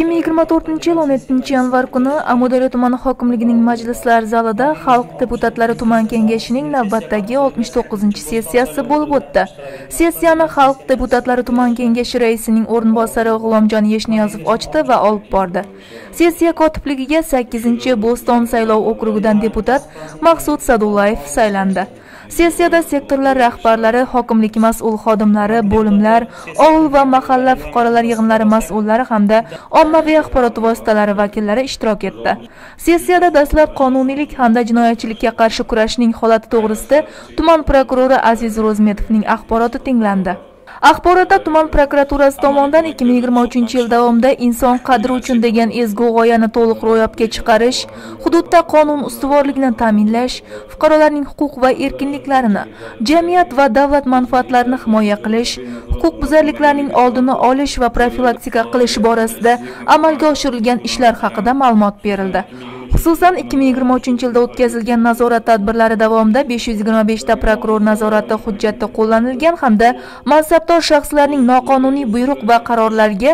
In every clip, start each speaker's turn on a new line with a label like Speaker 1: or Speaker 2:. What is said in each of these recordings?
Speaker 1: 2024-yil 17-yanvar kuni Amudaryo tumani hokimligining majlislar zalida Xalq deputatlari tuman kengashining navbatdagi 69-sessiyasi bo'lib o'tdi. Sessiyani Xalq deputatlari tuman kengashi raisining o'rinbosari G'ulomjon Yeshniyazov ochdi va olib bordi. Sessiya kotibligiga 8-Bo'ston saylov okrugidan deputat Maqsud Sadullayev saylandi. Sessiyada sektorlar rahbarlari, hokimlik mas'ul xodimlari, bo'limlar, ovul va mahalla fuqarolar yig'inlari mas'ullari hamda ommaviy axborot vositalari vakillari ishtirok etdi. Sessiyada dastlab qonuniylik hamda jinoyatchilikka qarshi kurashning holati to'g'risida tuman prokurori Aziz Ro'zmetovning axboroti tinglandi. Axborotda tuman prokuraturasi tomonidan 2023-yil davomida inson qadri uchun degan ezgu g'oyani to'liq ro'yobga chiqarish, hududda qonun ustuvorligini ta'minlash, fuqarolarning huquq va erkinliklarini, jamiyat va davlat manfaatlarini himoya qilish, huquqbuzarliklarning oldini olish va profilaktika qilish borasida amalga oshirilgan ishlar haqida ma'lumot berildi. Xususan 2023-yilda o'tkazilgan nazorat tadbirlari davomida 525 ta prokuror nazorati hujjati qo'llanilgan hamda mansabdor shaxslarning noqonuniy buyruq va qarorlariga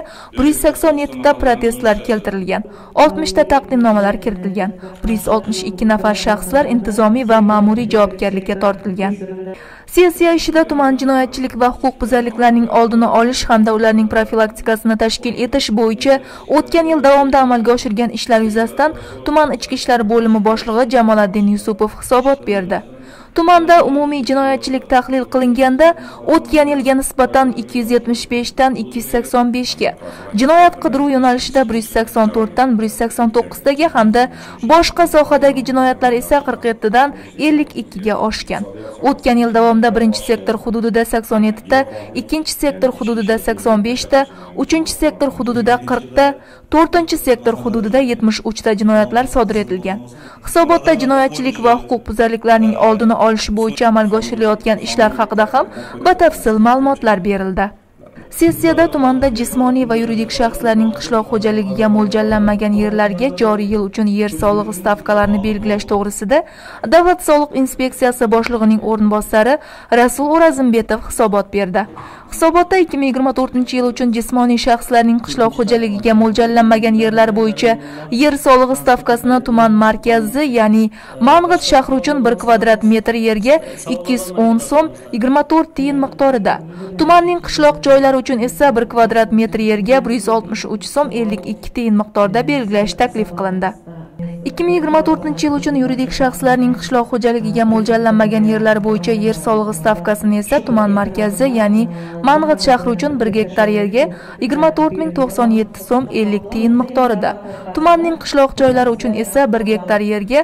Speaker 1: 187 ta protestlar keltirilgan, 60 ta taqdimnomalar kiritilgan, 162 nafar shaxslar intizomiy va ma'muriy javobgarlikka tortilgan. Sessiya ishida tuman jinoyatchilik va huquqbuzarliklarning oldini olish hamda ularning profilaktikasini tashkil etish bo'yicha o'tgan yil davomida amalga oshirgan ishlar yuzasidan tuman ichki ishlar bo'limi boshlig'i Jamoliddin Yusupov hisobot berdi. Tumanda umumiy jinoyatchilik tahlil qilinganda o'tgan yilga nisbatan 275 dan 285 ga, jinoyat qidiruv yo'nalishida 184 dan 189 taga hamda boshqa sohadagi jinoyatlar esa 47 dan 52 ga oshgan. O'tgan yil davomida birinchi sektor hududida 87 ta, ikkinchi sektor hududida 85 ta, uchinchi sektor hududida 40 ta, to'rtinchi sektor hududida 73 ta jinoyatlar sodir etilgan. Hisobotda jinoyatchilik va huquqbuzarliklarning oldini olish bo'yicha amalga oshirilayotgan ishlar haqida ham batafsil ma'lumotlar berildi. Sessiyada tumanda jismoniy va yuridik shaxslarning qishloq xo'jaligiga mo'ljallanmagan yerlarga joriy yil uchun yer solig'i stavkalarini belgilash to'g'risida Davlat soliq inspeksiyasi boshlig'ining o'rinbosari Rasul O'razimbetov hisobot berdi. Hisobotda 2024-yil uchun jismoniy shaxslarning qishloq xo'jaligiga mo'ljallanmagan yerlar bo'yicha yer solig'i stavkasini tuman markazi, ya'ni Mang'it shahri uchun 1 kvadrat metr yerga 210 so'm 24 tiyin miqdorida, tumanning qishloq joylari uchun esa 1 kvadrat metr yerga 163 so'm 52 tiyin miqdorida belgilash taklif qilindi. 2024-yil uchun yuridik shaxslarning qishloq xo'jaligiga mo'ljallanmagan yerlar bo'yicha yer solig'i stavkasini esa tuman markazi, ya'ni Mang'it shahri uchun 1 gektar yerga 24097 so'm 50 tiyin miqdorida, tumanning qishloq joylari uchun esa 1 gektar yerga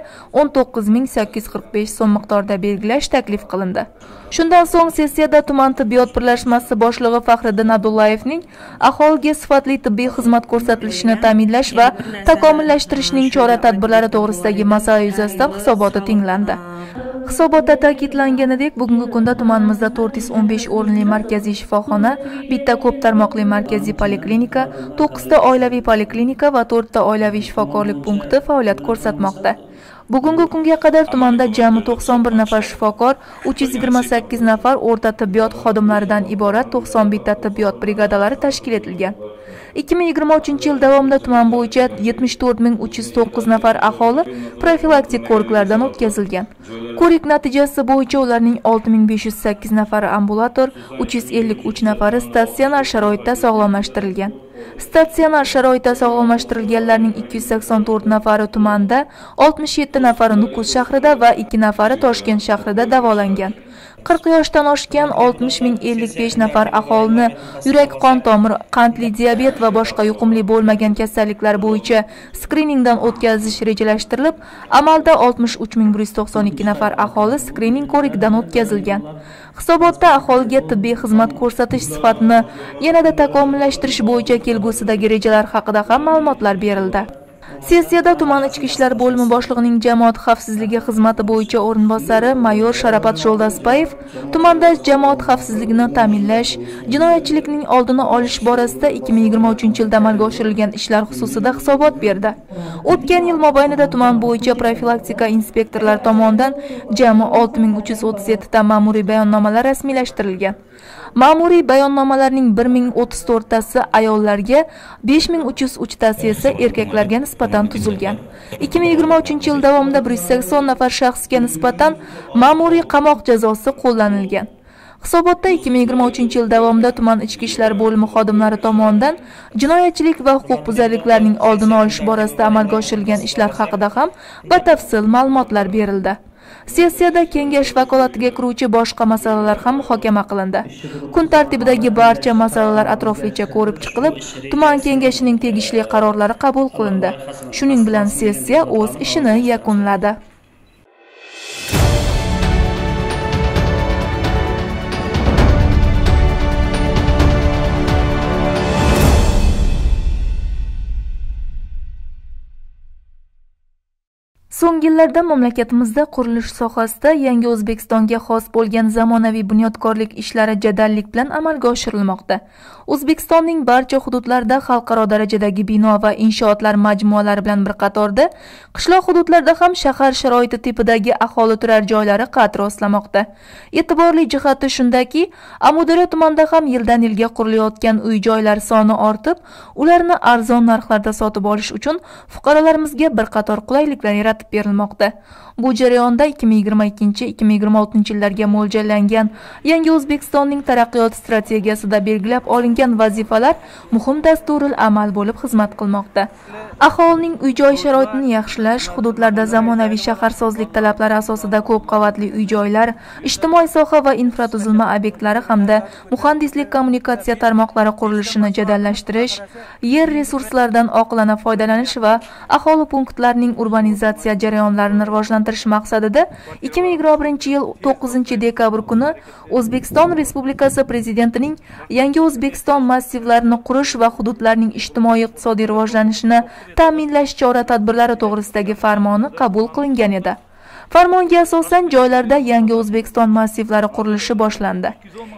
Speaker 1: 19845 so'm miqdorida belgilash taklif qilindi. Shundan so'ng sessiyada tuman tibbiyot birlashmasi boshlig'i Faxriddin Abdullayevning aholiga sifatli tibbiy xizmat ko'rsatilishini ta'minlash va takomillashtirishning chora-tadbirlari to'g'risidagi masala yuzasidan hisoboti tinglandi. Hisobotda ta'kidlanganidek, bugungi kunda tumanimizda 415 o'rinli markaziy shifoxona, bitta ko'p tarmoqli markaziy poliklinika, 9 ta oilaviy poliklinika va 4 ta oilaviy shifokorlik punkti faoliyat ko'rsatmoqda. Bugungi kunga qadar tumanda jami 91 nafar shifokor, 328 nafar o'rta tibbiyot xodimlaridan iborat 91 ta tibbiyot brigadalari tashkil etilgan. 2023-yil davomida tuman bo'yicha 74309 nafar aholi profilaktik ko'riklardan o'tkazilgan. Ko'rik natijasi bo'yicha ularning 6508 nafari ambulator, 353 nafari statsionar sharoitda sog'lomlashtirilgan. Statsionar sharoitda sog'lomlashtirilganlarning 284 nafari tumanda, 67 nafari Nukus shahrida va 2 nafari Toshkent shahrida davolangan. 40 yoshdan oshgan 60.055 nafar aholini yurak qon tomir, qandli diabet va boshqa yuqumli bo'lmagan kasalliklar bo'yicha skriningdan o'tkazish rejalashtirilib, amalda 63192 nafar aholi skrining ko'rigidan o'tkazilgan. Hisobotda aholiga tibbiy xizmat ko'rsatish sifatini yanada takomillashtirish bo'yicha kelgusidagi rejalar haqida ham ma'lumotlar berildi. Sessiyada tuman ichki ishlar bo'limi boshlig'ining jamoat xavfsizligi xizmati bo'yicha o'rinbosari mayor Sharapat Jo'ldaspayev tumanda jamoat xavfsizligini ta'minlash, jinoyatchilikning oldini olish borasida 2023-yilda amalga oshirilgan ishlar xususida hisobot berdi. O'tgan yil mobaynida tuman bo'yicha profilaktika inspektorlari tomonidan jami 6337 ta ma'muriy bayonnomalar rasmiylashtirilgan. Ma'muriy bayonnomalarning 1034 tasi ayollarga, 5303 tasi esa erkaklarga nisbatan tuzilgan. 2023 yil davomida 180 nafar shaxsga nisbatan ma'muriy qamoq jazosi qo'llanilgan. Hisobotda 2023 yil davomida tuman ichki ishlar bo'limi xodimlari tomonidan jinoyatchilik va huquqbuzarliklarning oldini olish borasida amalga oshirilgan ishlar haqida ham batafsil ma'lumotlar berildi. Sessiyada kengash vakolatiga kiruvchi boshqa masalalar ham muhokama qilindi. Kun tartibidagi barcha masalalar atroflicha ko'rib chiqilib, tuman kengashining tegishli qarorlari qabul qilindi. Shuning bilan sessiya o'z ishini yakunladi. So'nggi yillarda mamlakatimizda qurilish sohasida yangi O'zbekistonga xos bo'lgan zamonaviy bunyodkorlik ishlari jadallik bilan amalga oshirilmoqda. O'zbekistonning barcha hududlarida xalqaro darajadagi bino va inshootlar majmualari bilan bir qatorda qishloq hududlarda ham shahar sharoiti tipidagi aholi turar joylari qad rostlamoqda. E'tiborli jihati shundaki, Amudaryo tumanida ham yildan yilga qurilayotgan uy-joylar soni ortib, ularni arzon narxlarda sotib olish uchun fuqarolarimizga bir qator qulayliklar yaratib berilmoqda. Bu jarayonda 2022-2026 yillarga mo'ljallangan yangi O'zbekistonning taraqqiyot strategiyasida belgilab olingan vazifalar muhim dasturul amal bo'lib xizmat qilmoqda. Aholining uy-joy sharoitini yaxshilash, hududlarda zamonaviy shaharsozlik talablari asosida ko'p qavatli uy-joylar, ijtimoiy soha va infratuzilma obyektlari hamda muhandislik kommunikatsiya tarmoqlari qurilishini jadallashtirish, yer resurslaridan oqilona foydalanish va aholi punktlarining urbanizatsiya jarayonlarini rivojlantirish maqsadida 2021-yil 9-dekabr kuni O'zbekiston Respublikasi Prezidentining yangi O'zbekiston massivlarini qurish va hududlarning ijtimoiy-iqtisodiy rivojlanishini ta'minlash chora-tadbirlari to'g'risidagi farmoni qabul qilingan edi. Farmonga asosan joylarda yangi O'zbekiston massivlari qurilishi boshlandi.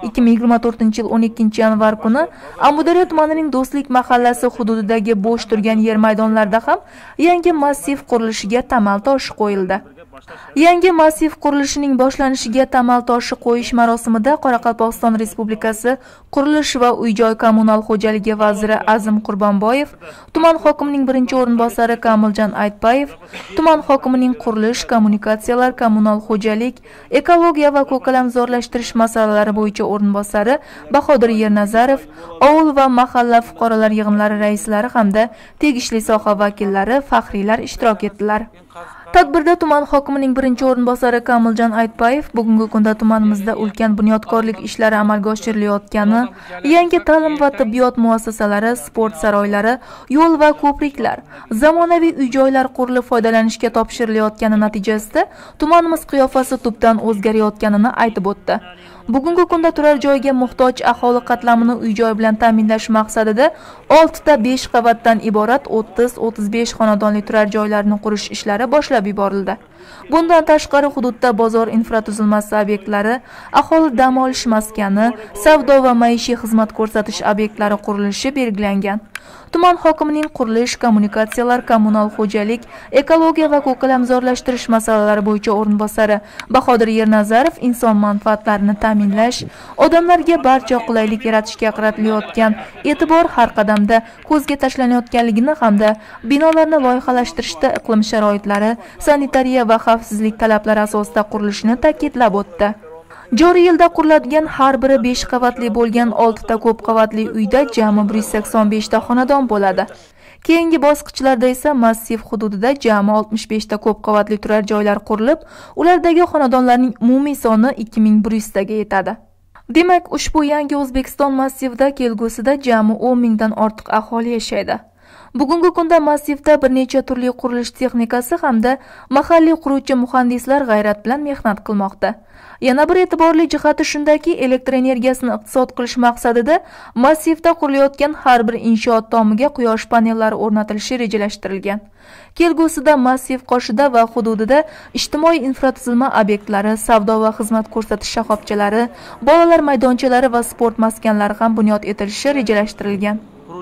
Speaker 1: 2024-yil 12-yanvar kuni Amudaryo tumanining Do'stlik mahallasi hududidagi bo'sh turgan yer maydonlarida ham yangi massiv qurilishiga tamal toshi qo'yildi. Yangi massiv qurilishining boshlanishiga tamal toshi qo'yish marosimida Qoraqalpog'iston Respublikasi Qurilish va uy-joy kommunal xo'jaligi vaziri Azim Qurbonboyev, tuman hokimining birinchi o'rinbosari Kamiljon Aytbayev, tuman hokimining qurilish, kommunikatsiyalar, kommunal xo'jalik, ekologiya va ko'kalamzorlashtirish masalalari bo'yicha o'rinbosari Bahodir Yernazarov, ovul va mahalla fuqarolar yig'inlari raislari hamda tegishli soha vakillari, faxriylar ishtirok etdilar. Tadbirda tuman hokimining birinchi o'rinbosari Kamiljon Aytbayev bugungi kunda tumanimizda ulkan bunyodkorlik ishlari amalga oshirilayotgani, yangi ta'lim va tibbiyot muassasalari, sport saroylari, yo'l va ko'priklar, zamonaviy uy-joylar qurilib foydalanishga topshirilayotgani natijasida tumanimiz qiyofasi tubdan o'zgarayotganini aytib o'tdi. Bugungi kunda turar joyga muhtoj aholi qatlamini uy-joy bilan ta'minlash maqsadida 6 ta 5 qavatdan iborat 30-35 xonadonli turar joylarni qurish ishlari boshlab yuborildi. Bundan tashqari hududda bozor infratuzilmasi obyektlari, aholi dam olish maskani, savdo va maishiy xizmat ko'rsatish obyektlari qurilishi belgilangan. Tuman hokimining qurilish, kommunikatsiyalar, kommunal xo'jalik, ekologiya va ko'kalamzorlashtirish masalalari bo'yicha o'rinbosari Bahodir Yernazarov inson manfaatlarini ta'minlash, odamlarga barcha qulaylik yaratishga qaratilayotgan e'tibor har qadamda ko'zga tashlanayotganligini hamda binolarni loyihalashtirishda iqlim sharoitlari, sanitariya va xavfsizlik talablari asosida qurilishini ta'kidlab o'tdi. Joriy yilda quriladigan har biri 5 qavatli bo'lgan 6 ta ko'p qavatli uyda jami 185 ta xonadon bo'ladi. Keyingi bosqichlarda esa massiv hududida jami 65 ta ko'p qavatli turar joylar qurilib, ulardagi xonadonlarning umumiy soni 2100 taga yetadi. Demak, ushbu yangi O'zbekiston massivida kelgusida jami 10 mingdan ortiq aholi yashaydi. Bugungi kunda massivda bir necha turli qurilish texnikasi hamda mahalliy quruvchi muhandislar g'ayrat bilan mehnat qilmoqda. Yana bir e'tiborli jihati shundaki, elektr energiyasini iqtisod qilish maqsadida massivda qurilayotgan har bir inshoot tomiga quyosh panellari o'rnatilishi rejalashtirilgan. Kelgusida massiv qoshida va hududida ijtimoiy infratuzilma obyektlari, savdo va xizmat ko'rsatish shoxobchalari, bolalar maydonchalari va sport maskanlari ham bunyod etilishi rejalashtirilgan.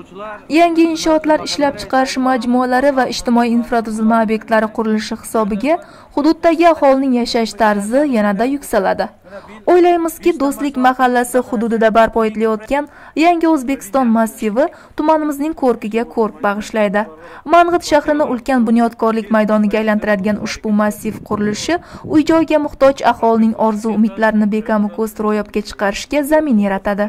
Speaker 1: Yangi inshootlar ishlab chiqarish majmualari va ijtimoiy infratuzilma obyektlari qurilishi hisobiga hududdagi aholining yashash tarzi yanada yuksaladi. O'ylaymizki, Do'stlik mahallasi hududida barpo etilayotgan Yangi O'zbekiston massivi tumanimizning ko'rkiga ko'rk bag'ishlaydi. Mang'it shahrini ulkan bunyodkorlik maydoniga aylantiradigan ushbu massiv qurilishi uy-joyga muhtoj aholining orzu-umidlarini bekamu ko'st ro'yobga chiqarishga zamin yaratadi.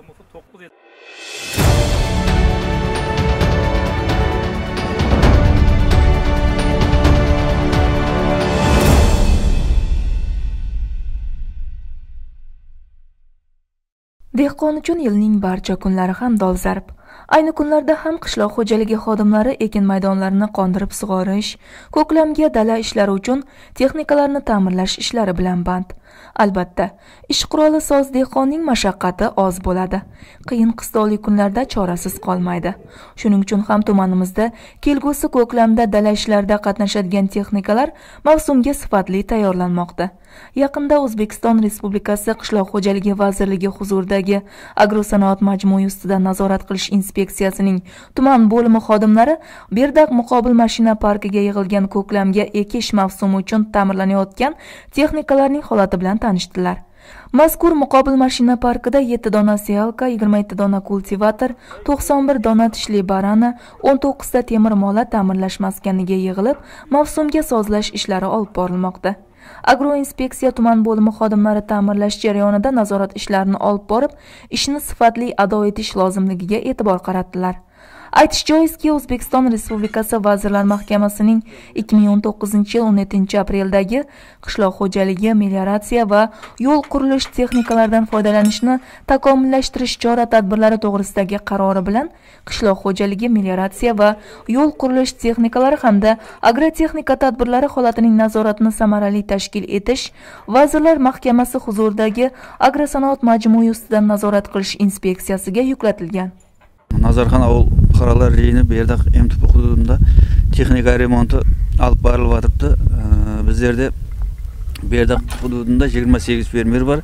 Speaker 1: Dehqon uchun yilning barcha kunlari ham dolzarb. Ayni kunlarda ham qishloq xo'jaligi xodimlari ekin maydonlarini qondirib sug'orish, ko'klamga dala ishlari uchun texnikalarni ta'mirlash ishlari bilan band. Albatta, ish quroli soz dehqonning mashaqqati oz bo'ladi. Qiyin qistovli kunlarda chorasiz qolmaydi. Shuning uchun ham tumanimizda kelgusi ko'klamda dala ishlarida qatnashadigan texnikalar mavsumga sifatli tayyorlanmoqda. Yaqinda O'zbekiston Respublikasi Qishloq xo'jaligi vazirligi huzuridagi agrosanoat majmui ustidan nazorat qilish inspeksiyasining tuman bo'limi xodimlari Berdaq muqobil mashina parkiga yig'ilgan ko'klamga ekish mavsumi uchun ta'mirlanayotgan texnikalarning holati bilan tanishdilar. Mazkur muqobil mashina parkida 7 dona siyalka, 27 dona kultivator, 91 dona tishli barana, 19 ta temir mola ta'mirlash maskaniga yig'ilib, mavsumga sozlash ishlari olib borilmoqda. Agroinspeksiya tuman bo'limi xodimlari ta'mirlash jarayonida nazorat ishlarini olib borib, ishni sifatli ado etish lozimligiga e'tibor qaratdilar. Aytish joizki, O'zbekiston Respublikasi Vazirlar Mahkamasining 2019-yil 17-apreldagi qishloq xo'jaligi, melioratsiya va yo'l qurilish texnikalaridan foydalanishni takomillashtirish chora-tadbirlari to'g'risidagi qarori bilan qishloq xo'jaligi, melioratsiya va yo'l qurilish texnikalari hamda agrotexnika tadbirlari holatining nazoratini samarali tashkil etish Vazirlar Mahkamasi huzuridagi agrosanoat majmui ustidan nazorat qilish inspeksiyasiga yuklatilgan.
Speaker 2: Nazarxon avul fuqarolar rejini Berdaq MTP hududunda texnika remonti olib borilyapti. Bizlarda Berdaq hududunda 28 fermer var.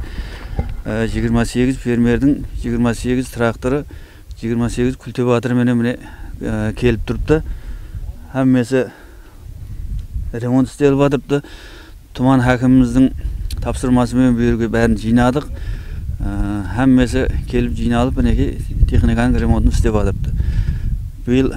Speaker 2: 28 fermerning 28 traktori, 28 kultivatori mene kelib turibdi. Hammasi remont istelyapti. Tuman hokimimizning topshirmasi bilan bu yerga barini jinadik. Hammasi kelib jinalib, meneki texnikaning remontini istelyapti. Bu yil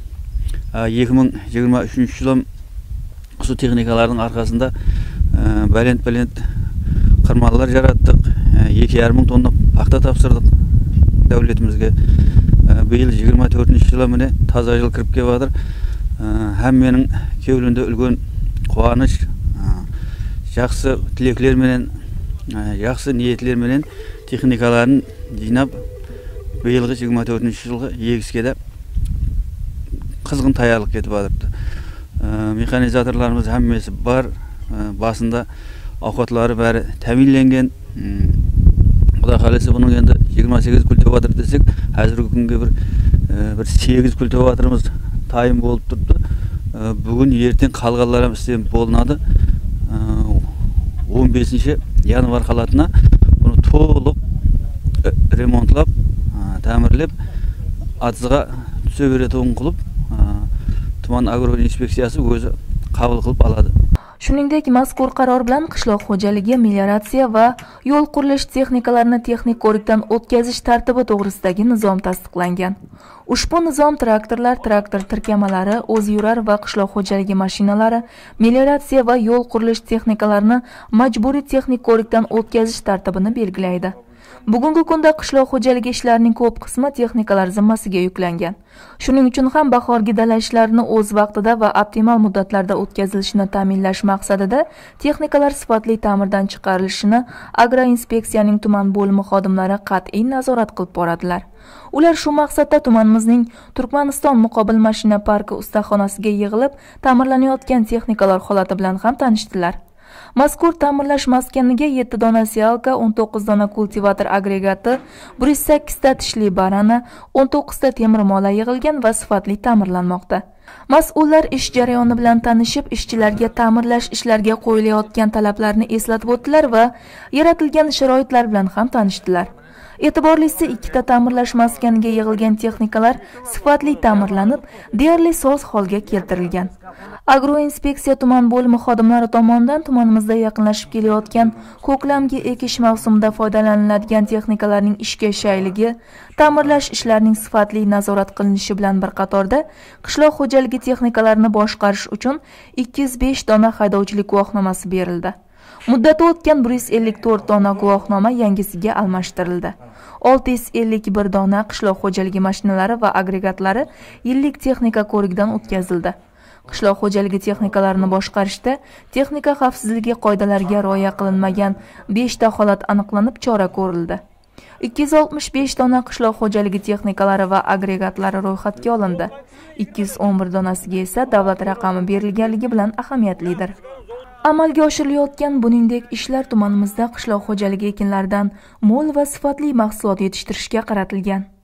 Speaker 2: 2023-yil şu texnikalarning arkasında balent qirmonlar yaratdik. 2,5 tonna paxta topshirdik davlatimizga. Bu yil 24-yil mene toza yil kirib kelyotir. Hammaning ko'nglida ulgan quvonch, yaxshi tilaklar bilan, yaxshi niyatlar bilan texnikalarni jinab bu yilgi 24-yilgi egizgada qizg'in tayyorlik ketib o'tiribdi. Mexanizatorlarimiz hammasi bor. Basında ovqatlari bari ta'minlangan. Xudo xolasa buning endi 28 kultivator desek, hozirgi kunga bir 8 kultivatorimiz tayyin bo'lib turibdi. Bugun erten qolganlar ham istem bo'linadi. 15-yanvar qalatına bunu to'liq remontlab, ta'mirlab, atizga tusaveradigan qilib, tuman agroinspeksiyasi o'zi qabul qilib oladi.
Speaker 1: Shuningdek, mazkur qaror bilan qishloq xo'jaligi, melioratsiya va yo'l qurilish texnikalarini texnik ko'rikdan o'tkazish tartibi to'g'risidagi nizom tasdiqlangan. Ushbu nizom traktorlar, traktor tirkamalari, o'zyurar va qishloq xo'jaligi mashinalari, melioratsiya va yo'l qurilish texnikalarini majburiy texnik ko'rikdan o'tkazish tartibini belgilaydi. Bugungi kunda qishloq xo'jaligi ishlarining ko'p qismi texnikalar zimmasiga yuklangan. Shuning uchun ham bahorgi dala ishlarini o'z vaqtida va optimal muddatlarda o'tkazilishini ta'minlash maqsadida texnikalar sifatli ta'mirdan chiqarilishini agroinspeksiyaning tuman bo'limi xodimlari qat'iy nazorat qilib boradilar. Ular shu maqsadda tumanimizning Turkmaniston muqobil mashina parki ustaxonasiga yig'ilib, ta'mirlanayotgan texnikalar holati bilan ham tanishdilar. Mazkur ta'mirlash maskaniga 7 dona siyalka, 19 dona kultivator agregati, 108 ta tishli barana, 19 ta temir mola yig'ilgan va sifatli ta'mirlanmoqda. Mas'ullar ish jarayoni bilan tanishib, ishchilarga ta'mirlash ishlariga qo'yilayotgan talablarni eslatib o'tdilar va yaratilgan sharoitlar bilan ham tanishdilar. E'tiborlisi, ikkita ta'mirlash maskaniga yig'ilgan texnikalar sifatli ta'mirlanib, deyarli soz holga keltirilgan. Agroinspeksiya tuman bo'limi xodimlari tomonidan tumanimizda yaqinlashib kelayotgan ko'klamgi ekish mavsumida foydalaniladigan texnikalarning ishga shayligi, ta'mirlash ishlarining sifatli nazorat qilinishi bilan bir qatorda qishloq xo'jaligi texnikalarini boshqarish uchun 205 dona haydovchilik guvohnomasi berildi. Muddati o'tgan 154 dona guvohnoma yangisiga almashtirildi. 651 dona qishloq xo'jaligi mashinalari va agregatlari yillik texnika ko'rikdan o'tkazildi. Qishloq xo'jaligi texnikalarini boshqarishda texnika xavfsizligi qoidalariga rioya qilinmagan 5 ta holat aniqlanib chora ko'rildi. 265 dona qishloq xo'jaligi texnikalari va agregatlari ro'yxatga olindi. 211 donasiga esa davlat raqami berilganligi bilan ahamiyatlidir. Amalga oshirilayotgan buningdek ishlar tumanimizda qishloq xo'jaligi ekinlaridan mo'l va sifatli mahsulot yetishtirishga qaratilgan.